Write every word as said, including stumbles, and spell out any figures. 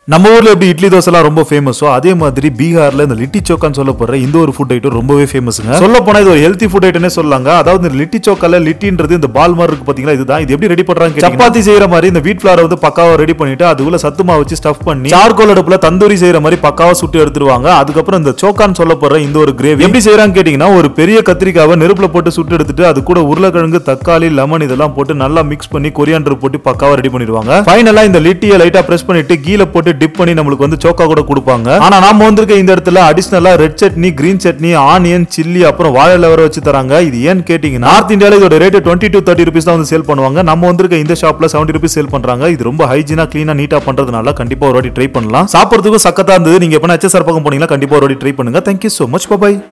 நம்ம ஊர்ல எப்படி இட்லி தோசை எல்லாம் ரொம்ப ஃபேமஸோ அதே மாதிரி பீகார்ல இந்த லிட்டி சோக்கான்னு சொல்லப்படுற இந்த ஒரு ஃபுட் ஐட்டம் ரொம்பவே ஃபேமஸ்ங்க. சொல்ல போனா இது ஒரு ஹெல்த்தி ஃபுட் ஐட்டம்னே சொல்லாங்க. அதாவது இந்த லிட்டி சோக்கால லிட்டின்றது இந்த பால் மாதிரி இருக்கு பாத்தீங்களா, இதுதான். இது எப்படி ரெடி பண்றாங்க, சப்பாத்தி செய்யற மாதிரி இந்த வீட் ஃபிளார் வந்து பக்காவா ரெடி பண்ணிட்டு அதுக்குள்ள சத்து மாவு வச்சு ஸ்டஃப் பண்ணி சார்கோல் அடுப்புல தந்தூரி செய்யற மாதிரி பக்காவா சுட்டு எடுத்துருவாங்க. அதுக்கப்புறம் இந்த சோக்கான்னு சொல்லப்படுற இந்த ஒரு கிரேவி எப்படி செய்யறாங்க கேட்டீங்கன்னா, ஒரு பெரிய கத்திரிக்காவை நெருப்புல போட்டு சுட்டு எடுத்துட்டு அது கூட உருளைக்கிழங்கு, தக்காளி, லெமன் இதெல்லாம் போட்டு நல்லா மிக்ஸ் பண்ணி கொரியாண்டர் போட்டு பக்காவா ரெடி பண்ணிடுவாங்க. ஃபைனலா இந்த லிட்டியை லைட்டா பிரஸ் பண்ணிட்டு கீழ போட்டு டிப் பண்ணி நம்மளுக்கு வந்து சோக்கா கூட கொடுப்பாங்க. ஆனா நாம வந்திருக்க இந்த இடத்துல அடிஷனலா red chutney, green chutney, onion, chilli அப்புறம் வாழை இலை வச்சு தராங்க. இது ஏன்னு கேட்டீங்கன்னா, நார்த் இந்தியால இதோட rate twenty to thirty rupees தான் வந்து சேல் பண்ணுவாங்க. நம்ம வந்திருக்க இந்த ஷாப்ல செவன்டி ருபீஸ் சேல் பண்றாங்க. இது ரொம்ப ஹைஜீனா கிளீனா நீட்டா பண்றதுனால கண்டிப்பா ஒரு வாட்டி ட்ரை பண்ணலாம். சாப்பிடுறதுக்கு சக்கத்தா இருந்தது. நீங்க எப்ப எச் எஸ் ஆர் பக்கம் போனீங்கன்னா கண்டிப்பா ஒரு வாட்டி ட்ரை பண்ணுங்க. Thank you so much. பை.